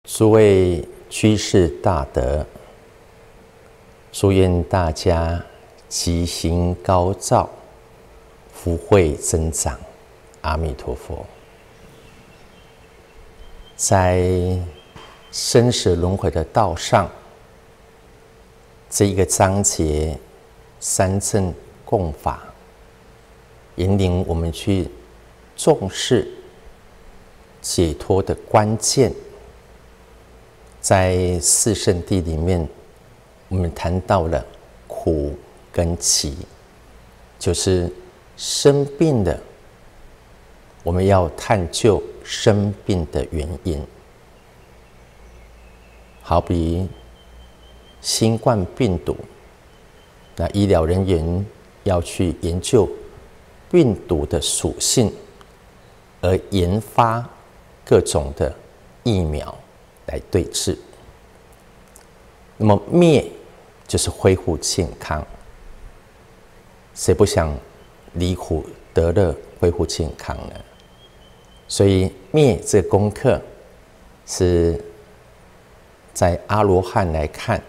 诸位居士大德，祝愿大家吉星高照，福慧增长。阿弥陀佛。在生死轮回的道上，这一个章节三正共法，引领我们去重视解脱的关键。在四圣谛里面，我们谈到了苦跟集，就是生病了，我们要探究生病的原因。好比新冠病毒，那医疗人员要去研究病毒的属性，而研发各种的疫苗来对治。那么灭就是恢复健康，谁不想离苦得乐、恢复健康呢？所以灭这个功课是在阿罗汉来看，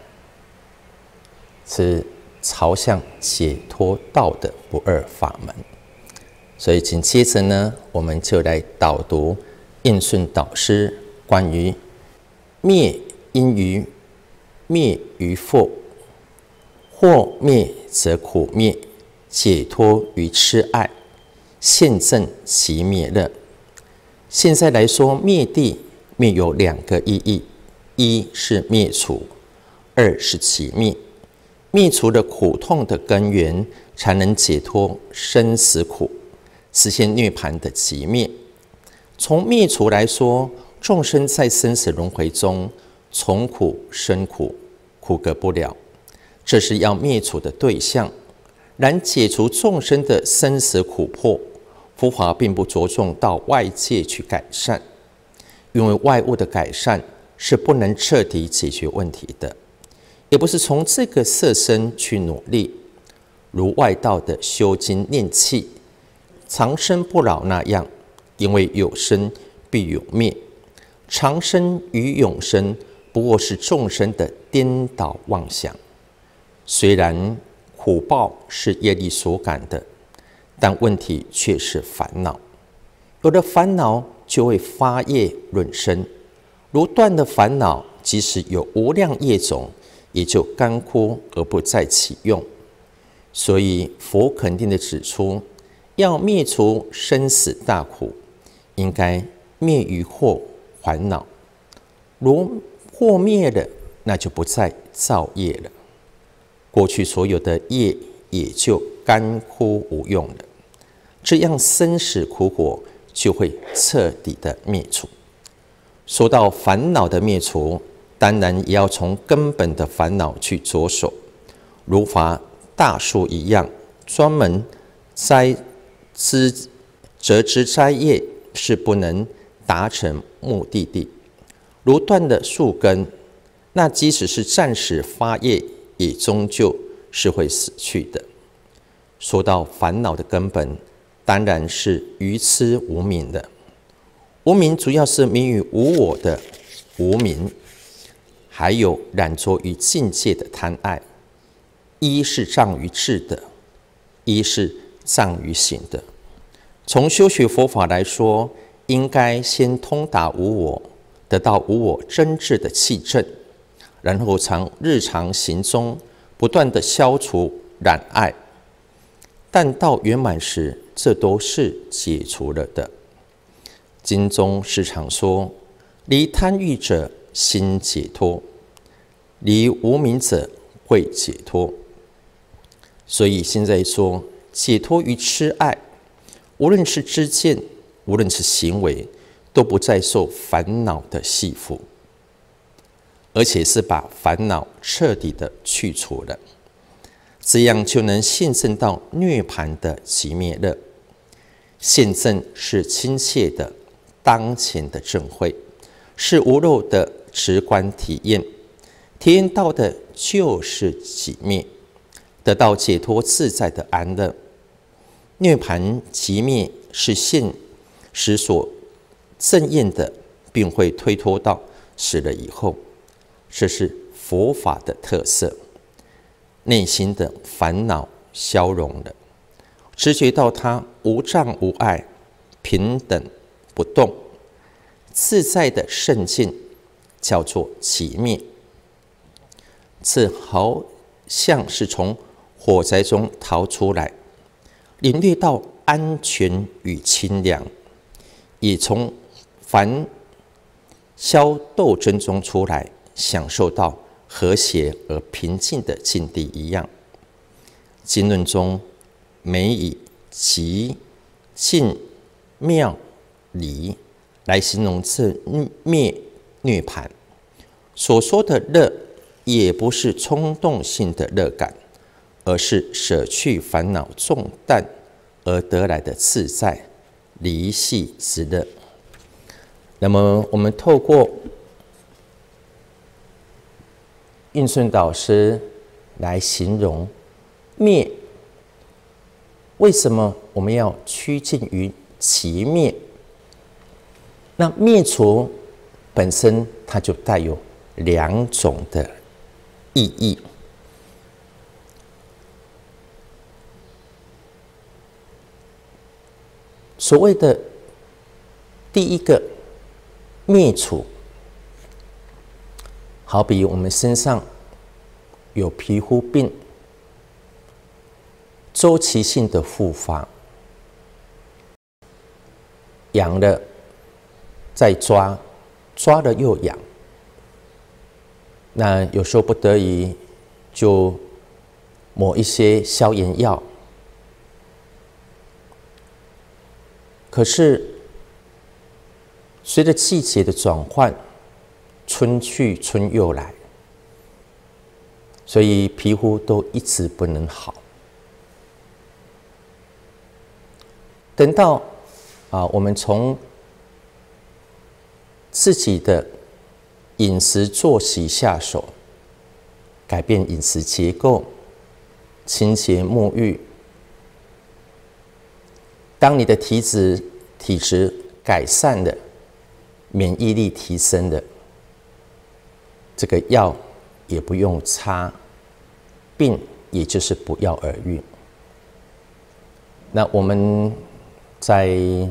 是朝向解脱道的不二法门。所以紧接着呢，我们就来导读印顺导师关于灭因于灭于惑，惑灭则苦灭，解脱于痴爱，现证其灭乐。现在来说灭谛，灭有两个意义：一是灭除，二是其灭。灭除了苦痛的根源，才能解脱生死苦，实现涅槃的极灭。从灭除来说，众生在生死轮回中，从苦生苦，苦隔不了，这是要灭除的对象。然解除众生的生死苦迫，佛法并不着重到外界去改善，因为外物的改善是不能彻底解决问题的，也不是从这个色身去努力，如外道的修经念气、长生不老那样，因为有生必有灭，长生与永生不过是众生的颠倒妄想。虽然苦报是业力所感的，但问题却是烦恼。有了烦恼，就会发业润生。如断了烦恼，即使有无量业种，也就干枯而不再起用。所以佛肯定地指出，要灭除生死大苦，应该灭于惑烦恼。如惑灭了，那就不再造业了，过去所有的业也就干枯无用了，这样生死苦果就会彻底的灭除。说到烦恼的灭除，当然也要从根本的烦恼去着手，如伐大树一样，专门折枝摘叶是不能达成目的地。如断了树根，那即使是暂时发叶，也终究是会死去的。说到烦恼的根本，当然是愚痴无明的。无明主要是迷于无我的无明，还有染着于境界的贪爱。一是障于智的，一是障于行的。从修学佛法来说，应该先通达无我，得到无我真智的气证，然后日常行中不断的消除染爱，但到圆满时，这都是解除了的。经中时常说，离贪欲者心解脱，离无明者会解脱。所以现在说解脱于痴爱，无论是知见，无论是行为，都不再受烦恼的系缚，而且是把烦恼彻底的去除了，这样就能现证到涅槃的极灭乐。现证是亲切的、当前的证会，是无漏的直观体验，体验到的就是极灭，得到解脱自在的安乐。涅槃极灭是现实所证验的，并会推脱到死了以后，这是佛法的特色。内心的烦恼消融了，直觉到它无障无碍，平等不动，自在的圣境，叫做寂灭。这好像是从火灾中逃出来，领略到安全与清凉，也从烦嚣斗争中出来，享受到和谐而平静的境地一样。经论中每以极、静、妙、离来形容这灭涅槃。所说的乐，也不是冲动性的乐感，而是舍去烦恼重担而得来的自在离系之乐。那么我们透过印顺导师来形容灭，为什么我们要趋近于其灭？那灭除本身它就带有两种的意义。所谓的第一个灭除，好比我们身上有皮肤病，周期性的复发，痒了再抓，抓了又痒，那有时候不得已就抹一些消炎药。可是随着季节的转换，春去春又来，所以皮肤都一直不能好。等到我们从自己的饮食作息下手，改变饮食结构，清洁沐浴。当你的体质改善了，免疫力提升了，这个药也不用擦，病也就是不药而愈。那我们在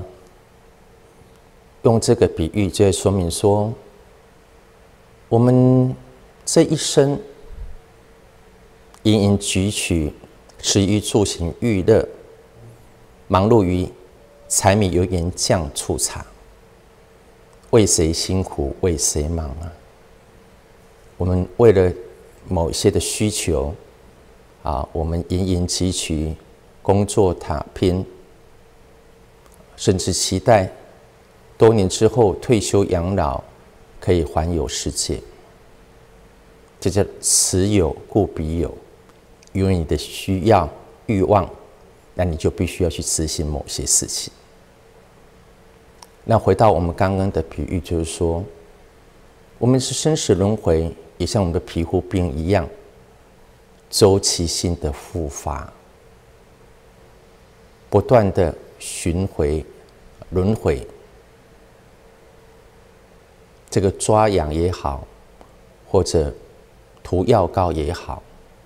用这个比喻，就会说明说，我们这一生营营汲取，食衣住行娱乐，忙碌于柴米油盐酱醋茶，为谁辛苦为谁忙啊？我们为了某些的需求我们营营汲取，工作打拼，甚至期待多年之后退休养老，可以环游世界。这叫此有故彼有，因为你的需要欲望，那你就必须要去执行某些事情。那回到我们刚刚的比喻，就是说，我们是生死轮回，也像我们的皮肤病一样，周期性的复发，不断的巡回轮回。这个抓痒也好，或者涂药膏也好，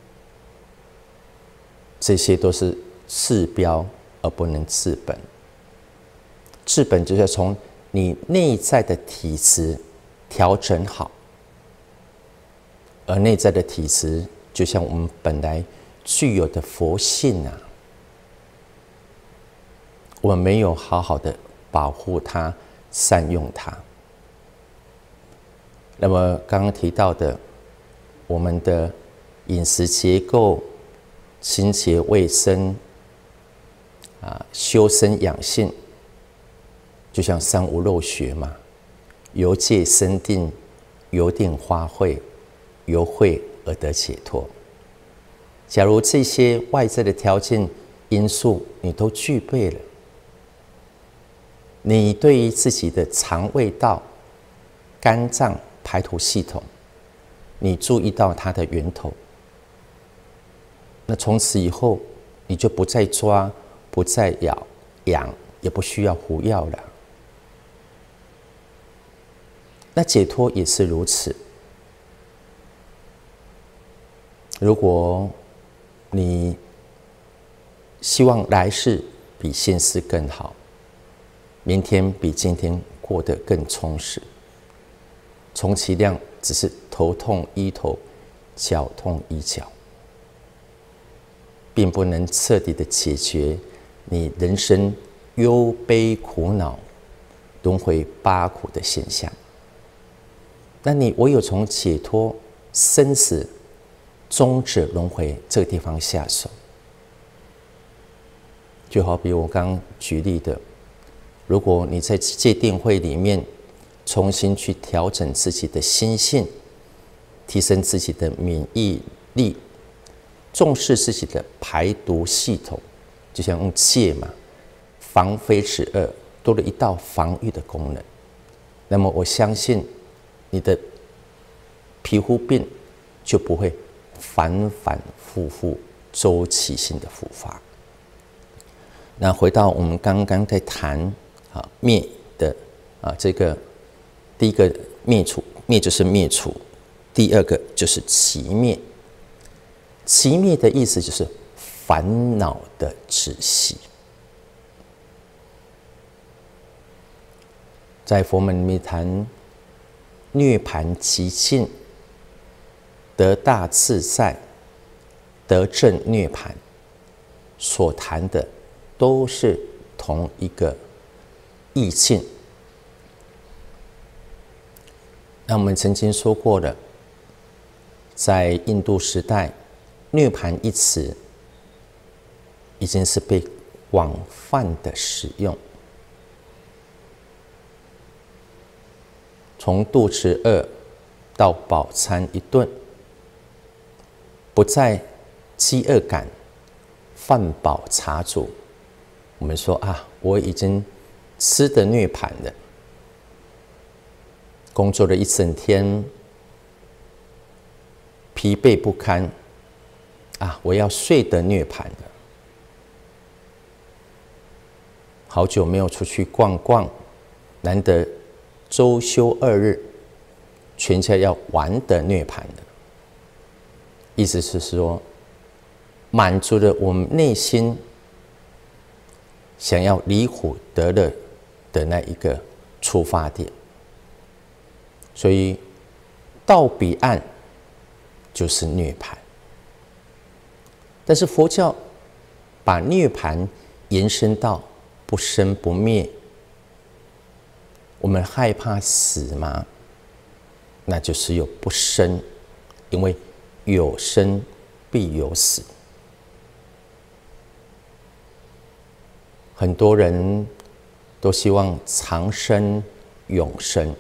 这些都是治标而不能治本。治本就是从你内在的体质调整好，而内在的体质就像我们本来具有的佛性我们没有好好的保护它、善用它。那么刚刚提到的，我们的饮食结构、清洁卫生修身养性，就像三无漏学嘛，由戒生定，由定发慧，由慧而得解脱。假如这些外在的条件因素你都具备了，你对于自己的肠胃道、肝脏、排毒系统，你注意到它的源头，那从此以后你就不再抓，不再痒，也不需要服药了。 那解脱也是如此。如果你希望来世比现世更好，明天比今天过得更充实，充其量只是头痛医头，脚痛医脚，并不能彻底的解决你人生忧悲苦恼、轮回八苦的现象。那你唯有从解脱生死、终止轮回这个地方下手。就好比我刚刚举例的，如果你在戒定慧里面重新去调整自己的心性，提升自己的免疫力，重视自己的排毒系统，就像用戒嘛，防非止恶，多了一道防御的功能。那么我相信你的皮肤病就不会反反复复周期性的复发。那回到我们刚刚在谈灭的这个第一个灭除，灭就是灭除，第二个就是寂灭。寂灭的意思就是烦恼的止息。在佛门里面谈涅槃极尽，得大自在，得正涅槃，所谈的都是同一个意境。那我们曾经说过了，在印度时代，涅槃一词已经是被广泛的使用。从肚子饿到饱餐一顿，不再饥饿感，饭饱茶足。我们说我已经吃得涅槃了，工作了一整天，疲惫不堪，我要睡得涅槃了。好久没有出去逛逛，难得周休2日，全家要玩得涅槃的。意思是说，满足了我们内心想要离苦得乐的那一个出发点。所以到彼岸就是涅槃。但是佛教把涅槃延伸到不生不灭。我们害怕死吗？那就是有不生，因为有生必有死。很多人都希望长生永生。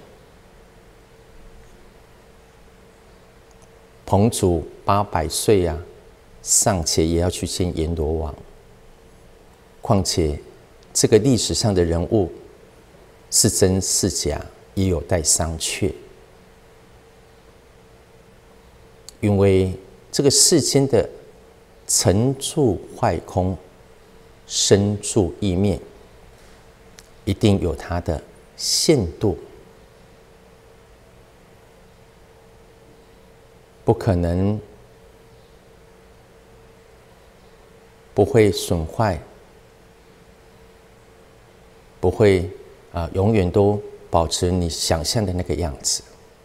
彭祖800岁尚且也要去见阎罗王。况且这个历史上的人物是真是假，也有待商榷。因为这个世间的成住坏空、生住异灭，一定有它的限度，不可能不会损坏，不会永远都保持你想象的那个样子。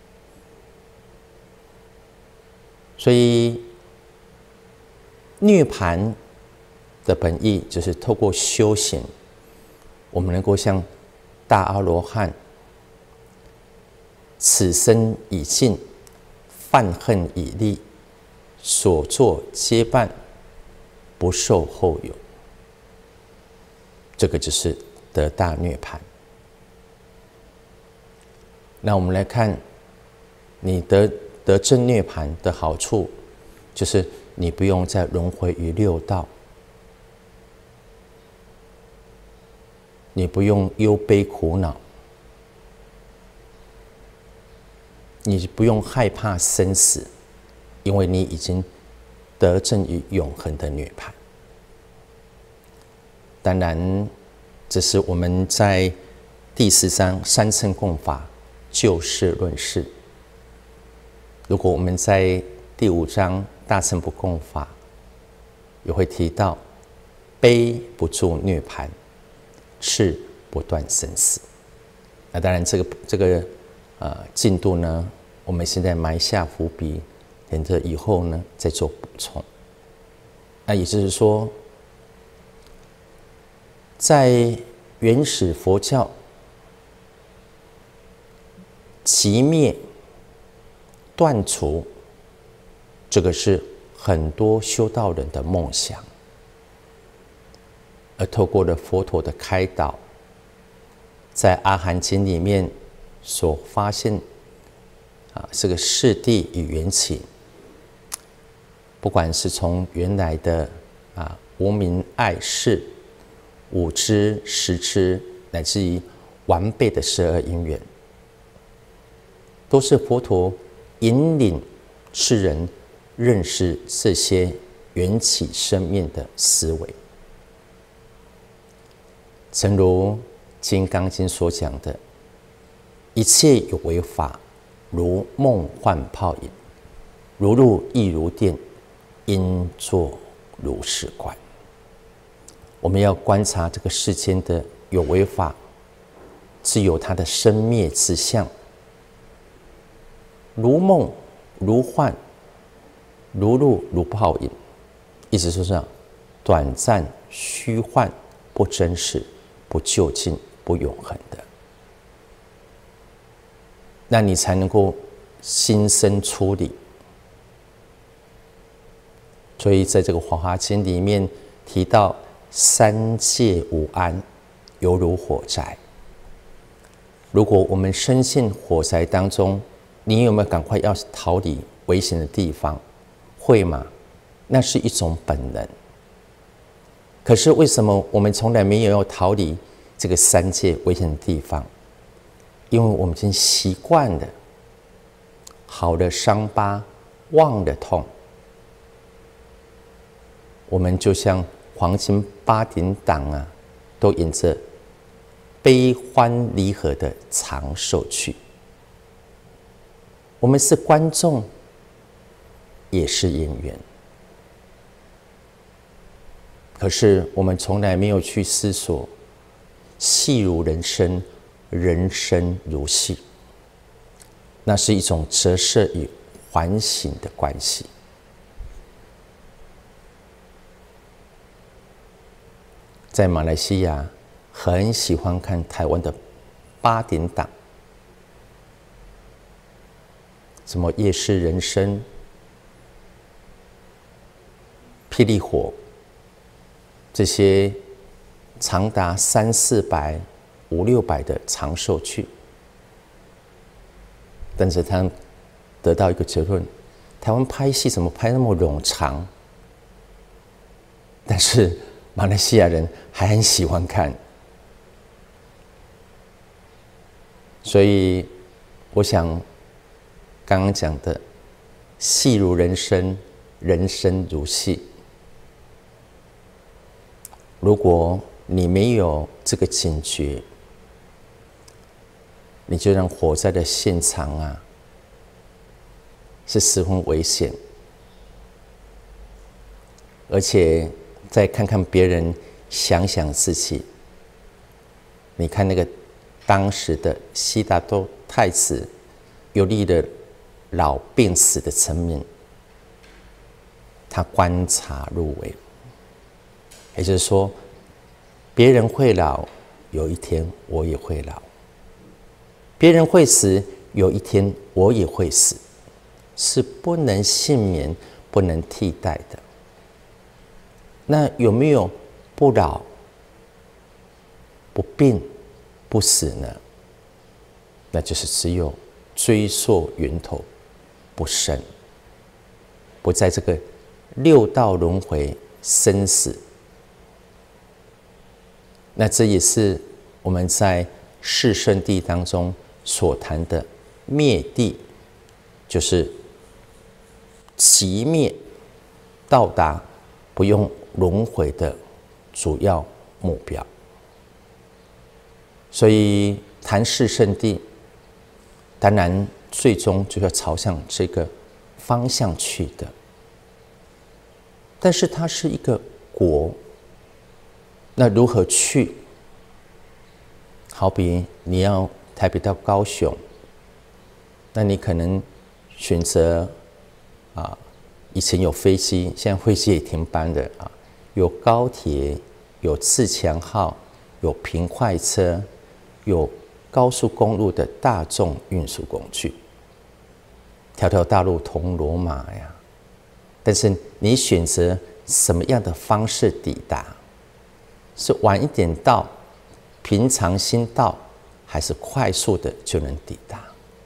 所以涅槃的本意就是透过修行，我们能够像大阿罗汉，此生已尽，犯恨已立，所作皆办，不受后有。这个就是得大涅槃。那我们来看，你得正涅槃的好处，就是你不用再轮回于六道，你不用忧悲苦恼，你不用害怕生死，因为你已经得证于永恒的涅槃。当然，这是我们在第4章三乘共法就事论事。如果我们在第5章大乘不共法也会提到，悲不住涅槃，智不断生死。那当然这个进度呢，我们现在埋下伏笔，等着以后呢再做补充。那也就是说，在原始佛教，寂灭断除，这个是很多修道人的梦想。而透过了佛陀的开导，在《阿含经》里面所发现这个世谛与缘起，不管是从原来的无明爱识、五支、十支，乃至于完备的12因缘，都是佛陀引领世人认识这些缘起生命的思维。诚如《金刚经》所讲的，一切有为法，如梦幻泡影，如露亦如电，应作如是观。我们要观察这个世间的有为法，是有它的生灭之相，如梦如幻，如露如泡影，意思是短暂虚幻，不真实，不究竟，不永恒的。那你才能够心生出离。所以在这个《华华经》里面提到，三界无安，犹如火灾。如果我们深陷火灾当中，你有没有赶快要逃离危险的地方？会吗？那是一种本能。可是为什么我们从来没有要逃离这个三界危险的地方？因为我们已经习惯了好的伤疤忘了痛。我们就像黄金8点档都演着悲欢离合的长寿剧。我们是观众，也是演员。可是我们从来没有去思索，戏如人生，人生如戏。那是一种折射与反省的关系。在马来西亚，很喜欢看台湾的8点档，什么《夜市人生》、《霹雳火》，这些长达300、400、500、600的长寿剧。但是他得到一个结论：台湾拍戏怎么拍那么冗长？但是马来西亚人还很喜欢看。所以我想刚刚讲的戏如人生，人生如戏。如果你没有这个警觉，你就让火灾的现场是十分危险。而且再看看别人，想想自己。你看那个当时的悉达多太子，游历了老病死的层面，他观察入微。也就是说，别人会老，有一天我也会老；别人会死，有一天我也会死，是不能幸免、不能替代的。那有没有不老、不病、不死呢？那就是只有追溯源头，不生，不在这个6道轮回生死。那这也是我们在四圣谛当中所谈的灭谛，就是寂灭，到达不用轮回的主要目标。所以谈四圣谛， 当然最终就要朝向这个方向去的。但是它是一个国，那如何去？好比你要台北到高雄，那你可能选择以前有飞机，现在飞机也停班了有高铁，有自强号，有平快车，有高速公路的大众运输工具，条条大路通罗马呀。但是你选择什么样的方式抵达？是晚一点到，平常心到，还是快速的就能抵达？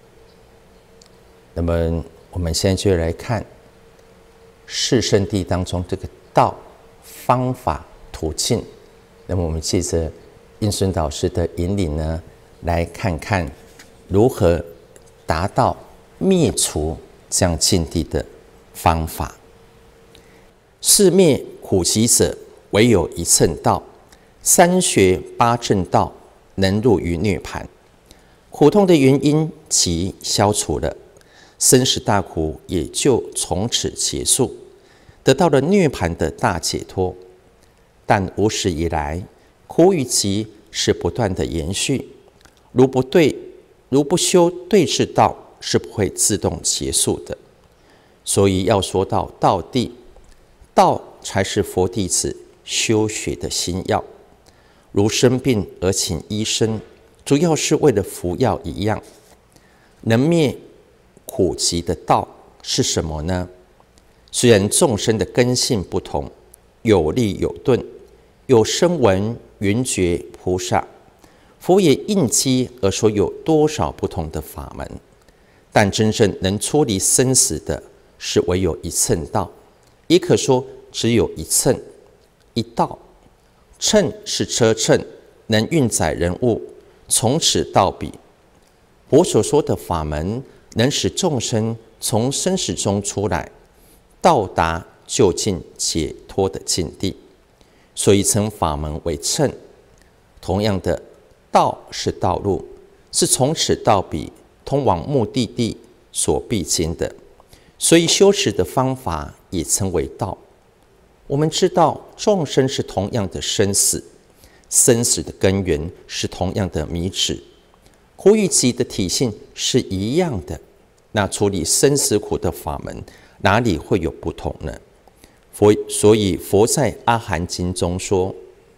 那么我们现在就来看四圣谛当中这个道、方法、途径。那么我们借着印顺导师的引领呢，来看看如何达到灭除这样境地的方法。是灭苦集者，唯有一乘道。三学八正道，能入于涅槃。苦痛的原因即消除了，生死大苦也就从此结束，得到了涅槃的大解脱。但无始以来，苦与集是不断的延续，如不修对治道，是不会自动结束的。所以要说到道地，道才是佛弟子修学的心要。如生病而请医生，主要是为了服药一样。能灭苦集的道是什么呢？虽然众生的根性不同，有利有钝，有声闻、缘觉、菩萨，佛也应机而说有多少不同的法门，但真正能脱离生死的，是唯有一乘道，也可说只有一乘一道。乘是车乘，能运载人物，从此到彼。佛所说的法门，能使众生从生死中出来，到达究竟解脱的境地，所以称法门为乘。同样的，道是道路，是从此到彼通往目的地所必经的，所以修持的方法也称为道。我们知道众生是同样的生死，生死的根源是同样的迷执，苦与集的体性是一样的，那处理生死苦的法门哪里会有不同呢？所以佛在《阿含经》中说，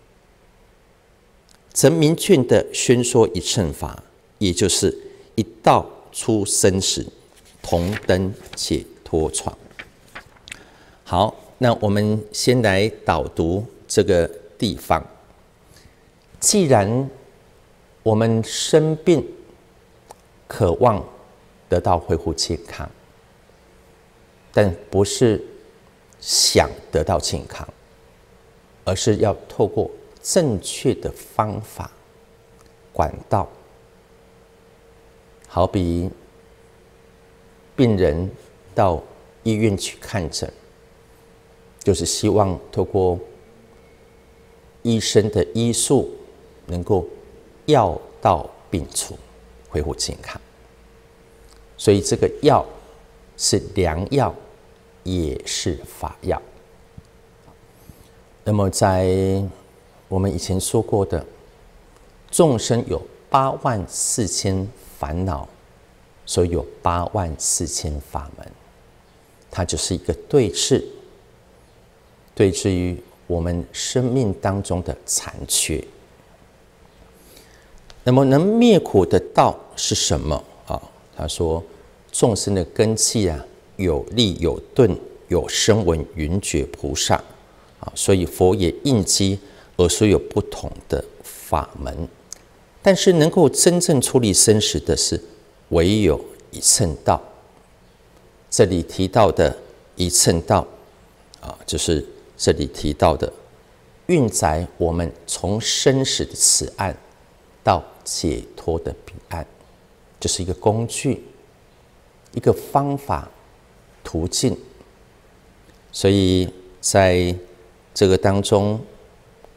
曾明确的宣说一乘法，也就是一道出生死，同登解脱床。好，那我们先来导读这个地方。既然我们生病，渴望得到恢复健康，但不是想得到健康，而是要透过正确的方法、管道。好比病人到医院去看诊，就是希望透过医生的医术，能够药到病除，恢复健康。所以这个药是良药，也是法药。那么在我们以前说过的，众生有84000烦恼，所以有84000法门。它就是一个对治，对治于我们生命当中的残缺。那么能灭苦的道是什么啊？他说，众生的根器啊，有利有钝，有声闻缘觉菩萨啊，所以佛也应机而说有不同的法门。但是能够真正处理生死的是唯有一乘道。这里提到的一乘道啊，就是这里提到的运载我们从生死的此岸到解脱的彼岸，就是一个工具，一个方法、途径。所以在这个当中，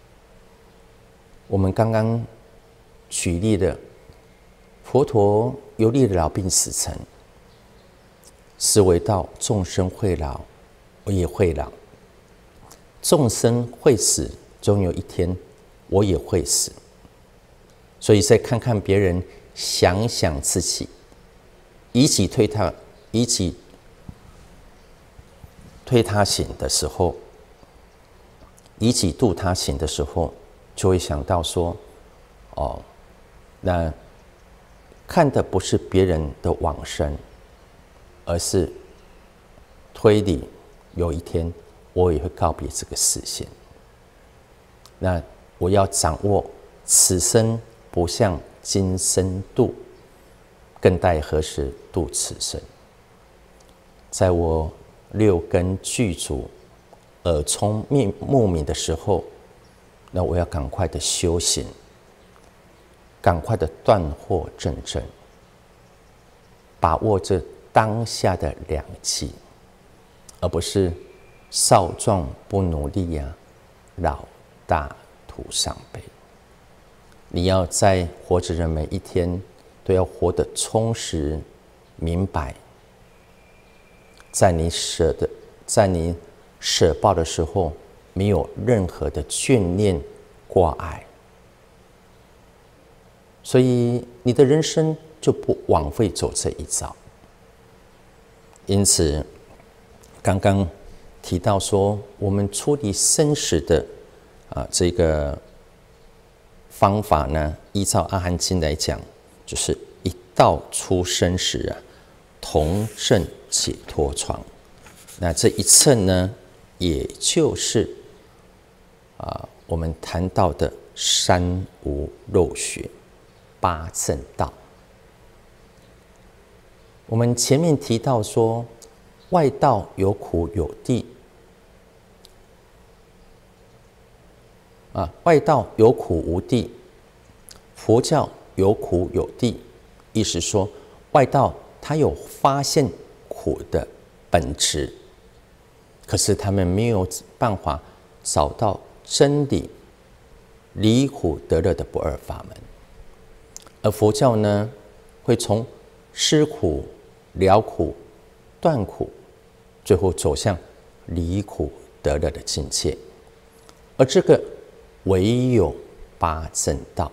我们刚刚举例的佛陀游历的老病死城，思维到众生会老，我也会老；众生会死，终有一天我也会死。所以再看看别人，想想自己，以己推他行的时候，以己度他行的时候，就会想到说，那看的不是别人的往生，而是推理有一天我也会告别这个世间。那我要掌握此生不向今生度，更待何时度此生。在我六根具足、耳聪目明的时候，那我要赶快的修行，赶快的断惑正正，把握这当下的良机，而不是少壮不努力呀，老大徒伤悲。你要在活着的每一天，都要活得充实、明白。在你舍报的时候，没有任何的眷恋挂碍，所以你的人生就不枉费走这一遭。因此，刚刚提到说，我们处理生死的这个方法呢，依照《阿含经》来讲，就是一道出生时同证解脱床。那这一乘呢，也就是我们谈到的三无漏学八正道。我们前面提到说，外道有苦有地，外道有苦无地，佛教有苦有地，意思说外道他有发现苦的本质，可是他们没有办法找到真理，离苦得乐的不二法门。而佛教呢，会从施苦、了苦、断苦，最后走向离苦得乐的境界。而这个唯有八正道。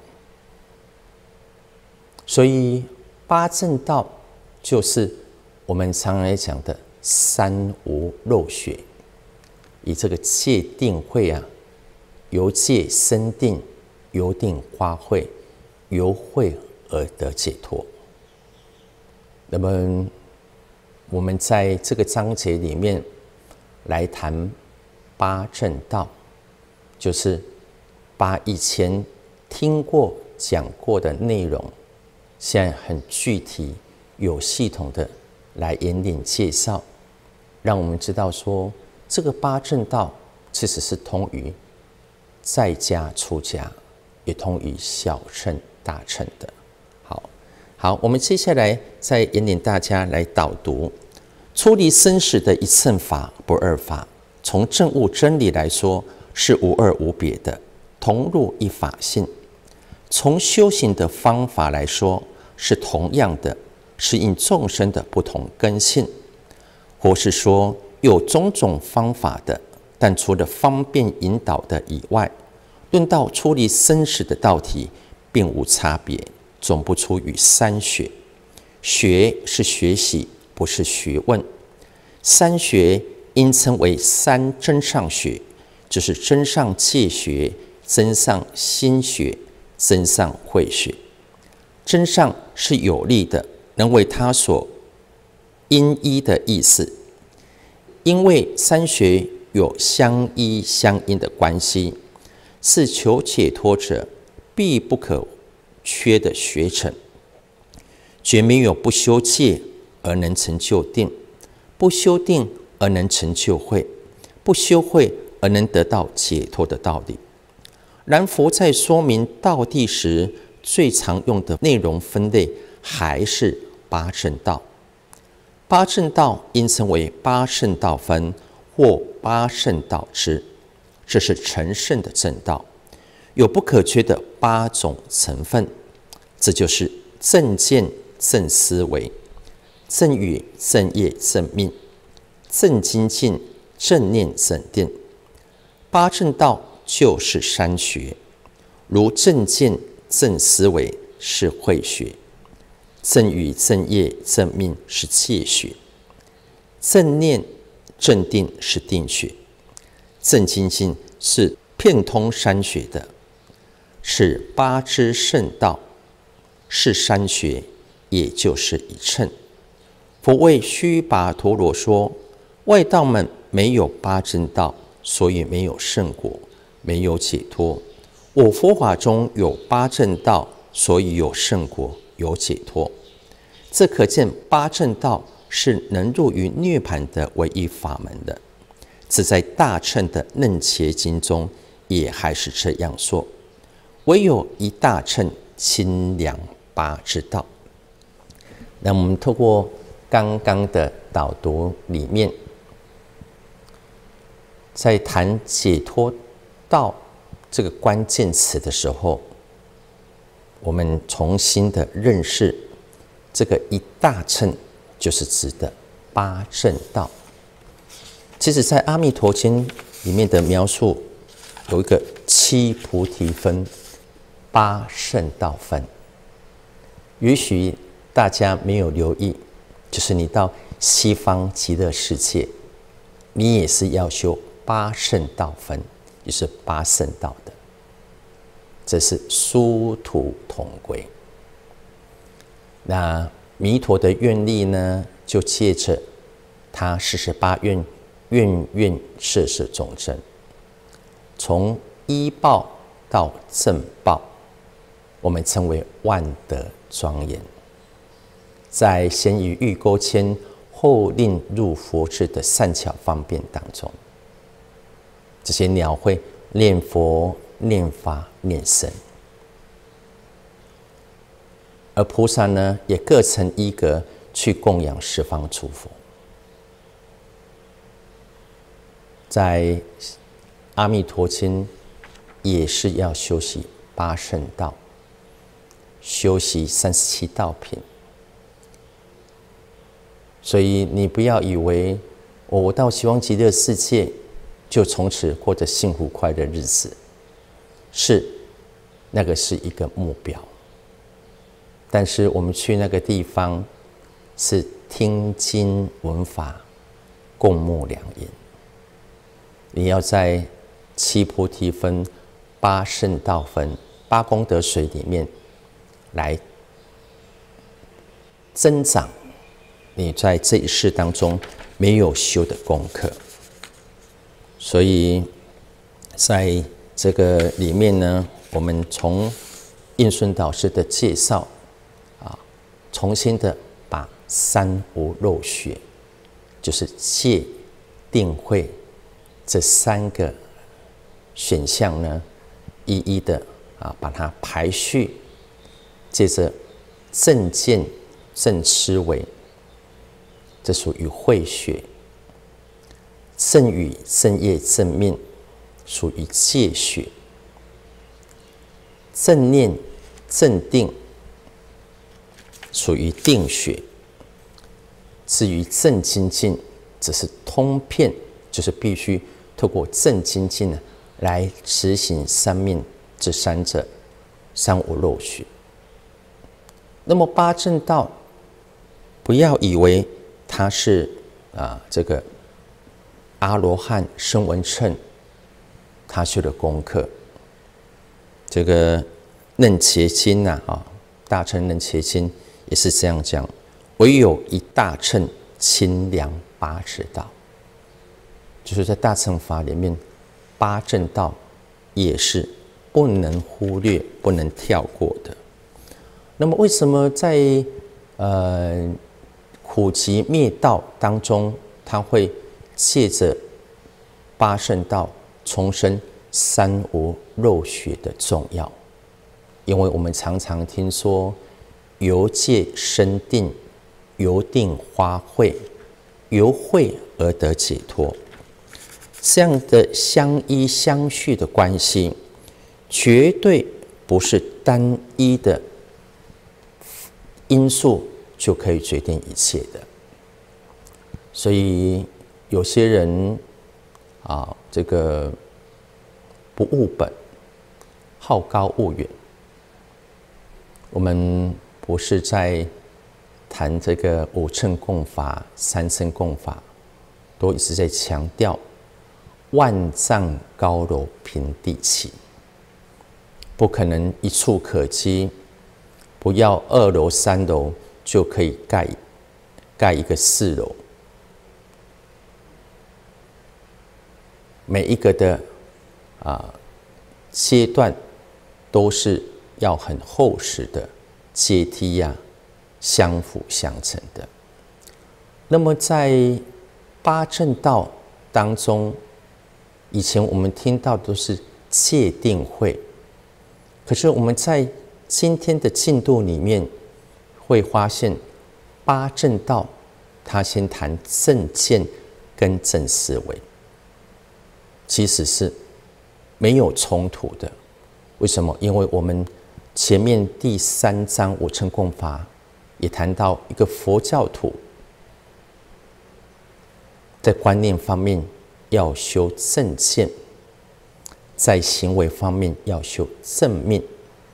所以八正道就是我们常来讲的三无漏学，以这个戒定慧由戒生定，由定发慧，由慧而得解脱。那么我们在这个章节里面来谈八正道，就是把以前听过讲过的内容，现在很具体有系统的来引领介绍，让我们知道说，这个八正道其实是通于在家出家，也通于小乘大乘的。好，我们接下来再引领大家来导读出离生死的一乘法不二法。从证悟真理来说，是无二无别的，同入一法性。从修行的方法来说，是同样的，是因众生的不同根性，或是说有种种方法的，但除了方便引导的以外，论到出离生死的道体，并无差别，总不出于三学。学是学习，不是学问。三学因称为三真上学，就是真上戒学、真上心学、真上慧学。真上是有力的，能为他所因依的意思。因为三学有相依相应的关系，是求解脱者必不可缺的学程。绝没有不修戒而能成就定，不修定而能成就慧，不修慧而能得到解脱的道理。然佛在说明道谛时，最常用的内容分类还是八正道。八正道因称为八圣道分或八圣道支，这是成圣的正道，有不可缺的八种成分，这就是正见、 正思维，正语正业正命，正精进正念正定。八正道就是三学，如正见正思维是慧学，正语正业正命是戒学，正念正定是定学，正精进是遍通三学的，是八支圣道，是三学，也就是一乘。佛为须跋陀罗说，外道们没有八正道，所以没有圣果，没有解脱。我佛法中有八正道，所以有圣果，有解脱。这可见八正道是能入于涅槃的唯一法门的。只在大乘的楞伽经中也还是这样说，唯有一大乘清凉八之道。那我们透过刚刚的导读里面，在谈解脱道这个关键词的时候，我们重新的认识这个一大乘就是指的八正道。其实在阿弥陀经里面的描述有一个七菩提分、八圣道分，也许大家没有留意，就是你到西方极乐世界，你也是要修八圣道分，就是八圣道的，这是殊途同归。那弥陀的愿力呢，就借着他48愿愿愿摄摄众生，从依报到正报，我们称为万德庄严。在先于欲钩牵，后令入佛智的善巧方便当中，这些鸟会念佛、念法、念僧，而菩萨呢，也各成一格去供养十方诸佛。在阿弥陀经也是要修习八圣道，修习37道品。所以你不要以为我到西方极乐世界就从此过着幸福快乐日子，是那个是一个目标。但是我们去那个地方是听经闻法，共沐良缘。你要在七菩提分、八圣道分、八功德水里面来增长你在这一世当中没有修的功课。所以在这个里面呢，我们从印顺导师的介绍重新的把三无漏学，就是戒、定、慧这3个选项呢，一一的把它排序，接着正见、正思维，这属于慧学；正语、正业、正命，属于戒学；正念、正定，属于定学。至于正精进，只是通片，就是必须透过正精进呢来执行三命这3者三无漏学。那么八正道，不要以为它是这个阿罗汉声闻乘他修的功课。这个楞伽经大乘楞伽经也是这样讲，唯有一大乘清凉八之道。就是在大乘法里面，八正道也是不能忽略、不能跳过的。那么为什么在苦集灭道当中，他会借着八圣道重申三无漏学的重要？因为我们常常听说由戒生定，由定发慧，由慧而得解脱。这样的相依相续的关系，绝对不是单一的因素就可以决定一切的。所以有些人这个不务本，好高骛远。我们不是在谈这个五乘共法、三乘共法，都一直在强调万丈高楼平地起，不可能一触可及，不要2楼、3楼就可以盖一个4楼。每一个的阶段都是要很厚实的阶梯相辅相成的。那么在八正道当中，以前我们听到都是戒定慧，可是我们在今天的进度里面会发现，八正道它先谈正见跟正思维，其实是没有冲突的。为什么？因为我们前面第3章五乘共法也谈到，一个佛教徒在观念方面要修正见，在行为方面要修正命。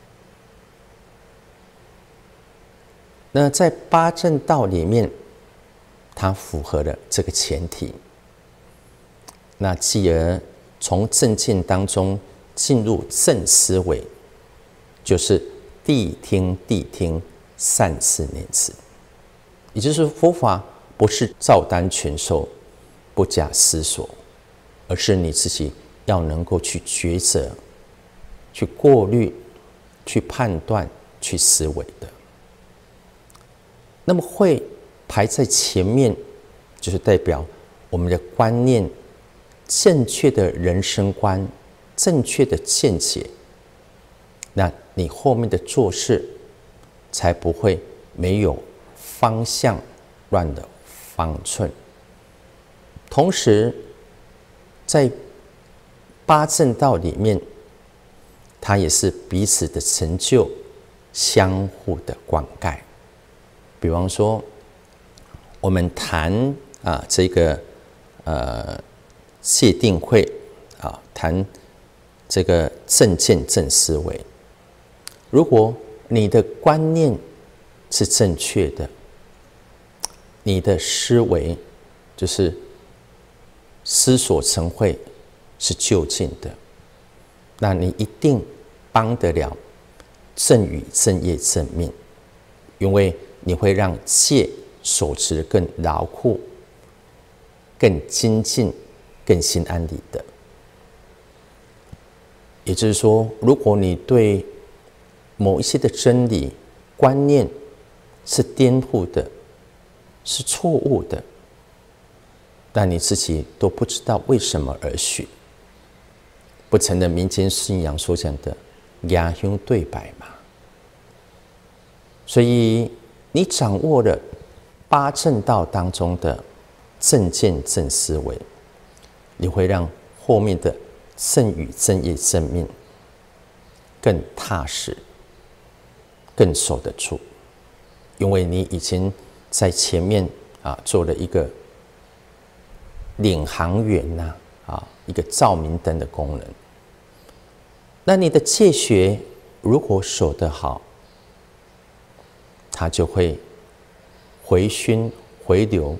那在八正道里面，它符合了这个前提。那继而从正见当中进入正思维，就是谛听善思念思。也就是佛法不是照单全收，不假思索，而是你自己要能够去抉择、去过滤、去判断、去思维的。那么慧排在前面，就是代表我们的观念、正确的人生观、正确的见解，那你后面的做事才不会没有方向、乱了方寸。同时，在八正道里面，它也是彼此的成就，相互的灌溉。比方说，我们谈这个戒定慧谈这个正见正思维。如果你的观念是正确的，你的思维就是思所成慧是究竟的，那你一定帮得了正语、正业、正命，因为你会让戒守持更牢固、更精进、更心安理得。也就是说，如果你对某一些的真理观念是颠覆的，是错误的，但你自己都不知道为什么而许，不成了民间信仰所讲的牙香对白嘛。所以你掌握了八正道当中的正见正思维，你会让后面的正语、正业、正命更踏实，更守得住，因为你已经在前面做了一个领航员一个照明灯的功能。那你的戒学如果守得好，它就会回熏回流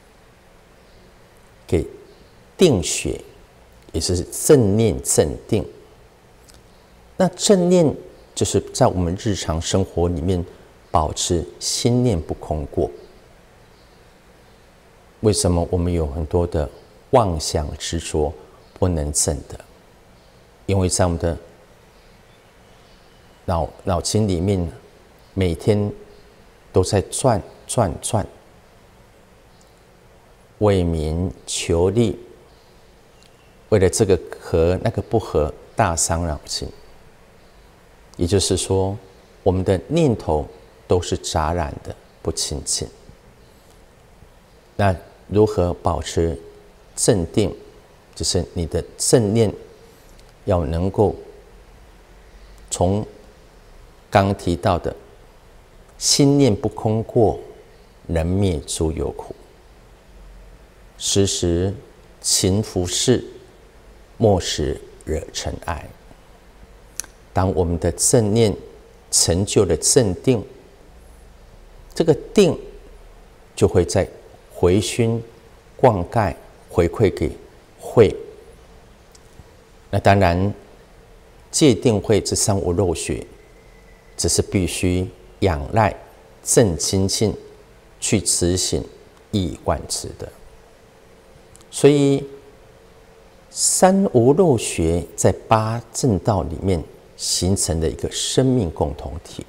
给定学，也就是正念正定。那正念就是在我们日常生活里面保持心念不空过。为什么我们有很多的妄想执着不能正的？因为在我们的脑筋里面，每天都在转，为民求利，为了这个合那个不合，大伤脑筋。也就是说，我们的念头都是杂染的，不清净。那如何保持正定？就是你的正念要能够从刚提到的心念不空过， 能灭诸有苦。时时勤拂拭，莫使惹尘埃。当我们的正念成就了正定，这个定就会在回熏、灌溉、回馈给慧。那当然，戒定慧这三无漏学，只是必须仰赖正精进去执行，一以贯之的。所以三无漏学在八正道里面形成了一个生命共同体，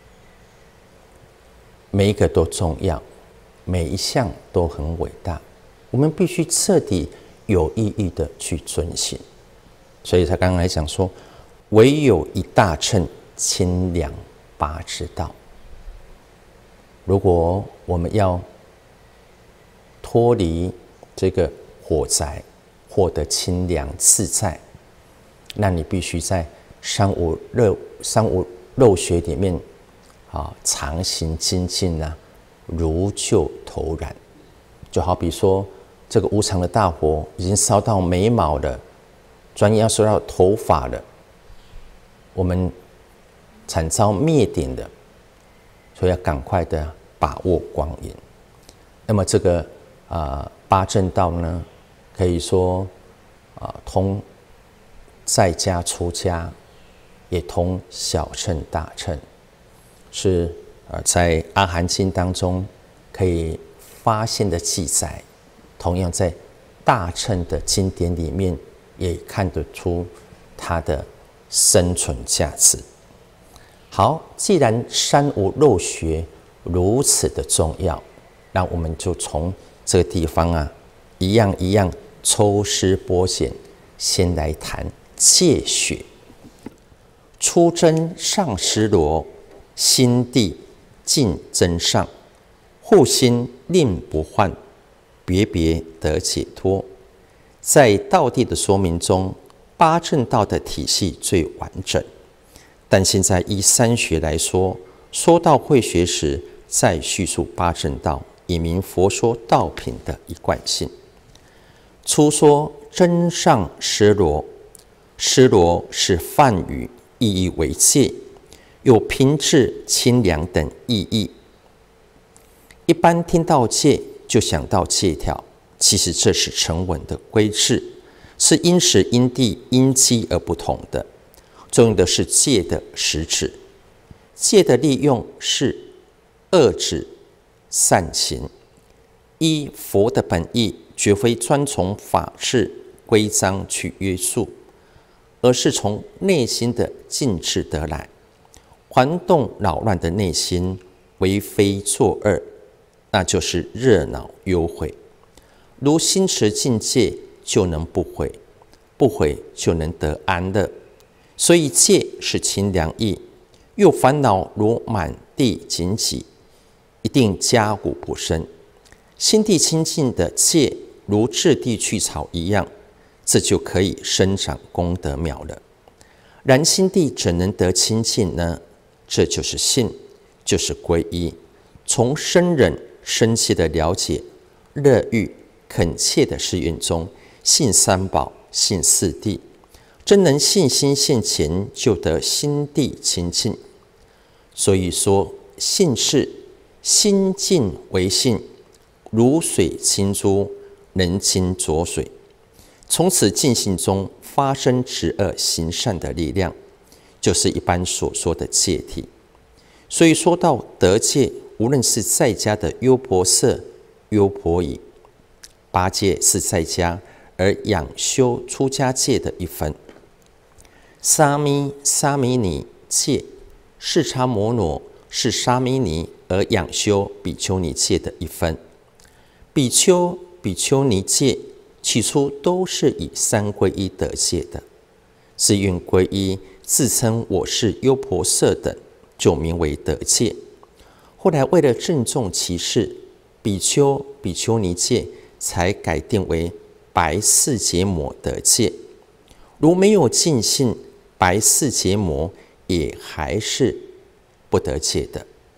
每一个都重要，每一项都很伟大，我们必须彻底有意义的去遵行。所以他刚才讲说，唯有一大乘清凉八之道。如果我们要脱离这个火宅，获得清凉自在，那你必须在三无漏学里面常行精进啊，如救头燃。就好比说，这个无常的大火已经烧到眉毛了，转眼要烧到头发了，我们惨遭灭顶的，所以要赶快的把握光阴。那么这个八正道呢，可以说通在家出家，也通小乘大乘，是在阿含经当中可以发现的记载，同样在大乘的经典里面也看得出它的生存价值。好，既然三无漏学如此的重要，那我们就从这个地方一样一样抽丝剥茧，先来谈戒学。出真上师罗，心地尽真上，护心令不患，别别得解脱。在道地的说明中，八正道的体系最完整。但现在依三学来说，说到慧学时，再叙述八正道，以明佛说道品的一贯性。初说真上师罗，师罗是梵语，意义为戒，有平治、清凉等意义。一般听到戒就想到戒条，其实这是沉稳的规制，是因时因地因机而不同的。重要的是戒的实质，戒的利用是遏止善行。依佛的本意，绝非专从法制规章去约束，而是从内心的静止得来。环动扰乱的内心，为非作恶，那就是热恼忧悔。如心持境界，就能不悔，不悔就能得安乐。所以戒是清凉意，又烦恼如满地荆棘，一定家谷不生。心地清净的戒，如置地去草一样，这就可以生长功德苗了。然心地怎能得清净呢？这就是信，就是皈依。从生忍深切的了解、乐欲、恳切的誓愿中，信三宝，信四谛，真能信心现前，就得心地清净。所以说，信是心净为信，如水清珠，能清浊水。从此净信中发生止恶行善的力量，就是一般所说的戒体。所以说到得戒，无论是在家的优婆塞、优婆夷，八戒是在家而养修出家戒的一分。沙弥尼戒，释迦摩罗是沙弥尼而养修比丘尼戒的一分。比丘、比丘尼戒起初都是以三皈依得戒的，自愿皈依，自称我是优婆塞等，就名为得戒。后来为了郑重其事，比丘、比丘尼戒才改定为白四羯摩得戒。如没有尽信，白四羯摩也还是不得戒的。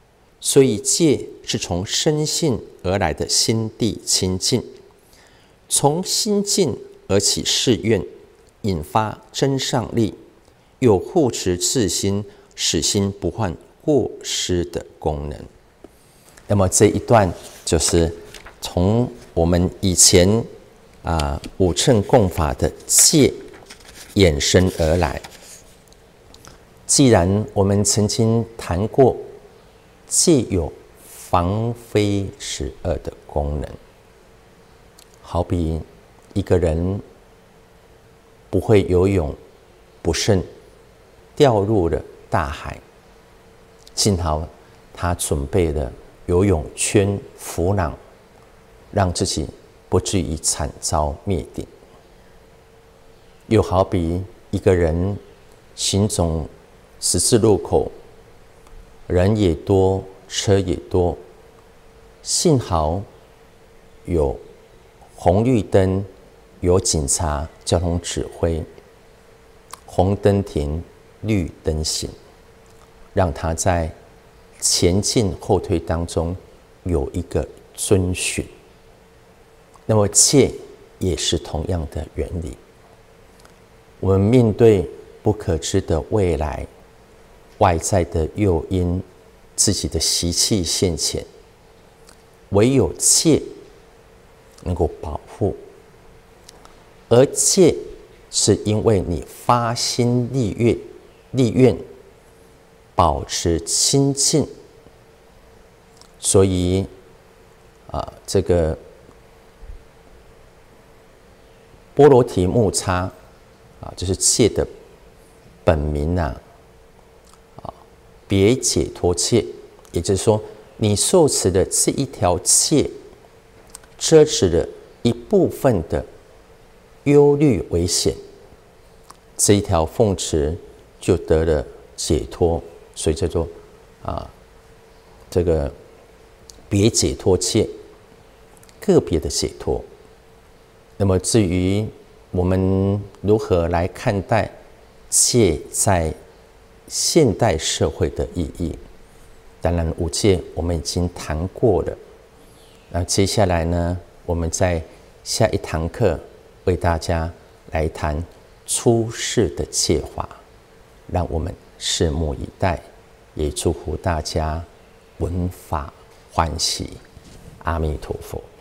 所以戒是从生性而来的心地清净，从心净而起誓愿，引发增上力，有护持自心，使心不犯过失的功能。那么这一段就是从我们以前五乘共法的戒衍生而来。既然我们曾经谈过戒有防非止恶的功能，好比一个人不会游泳，不慎掉入了大海，幸好他准备了游泳圈、浮囊，让自己不至于惨遭灭顶。又好比一个人行走十字路口，人也多，车也多，幸好有红绿灯，有警察、交通指挥，红灯停，绿灯行，让他在前进后退当中有一个遵循。那么戒也是同样的原理。我们面对不可知的未来，外在的诱因，自己的习气现前，唯有戒能够保护。而戒是因为你发心立愿保持清净，所以这个波罗提木叉就是戒的本名别解脱戒，也就是说，你受持的这一条戒，遮止了一部分的忧虑危险，这一条奉持就得了解脱，所以叫做这个别解脱戒，个别的解脱。那么至于我们如何来看待戒在现代社会的意义，当然五戒我们已经谈过了。那接下来呢，我们在下一堂课为大家来谈出世的戒法，让我们拭目以待，也祝福大家闻法欢喜。阿弥陀佛。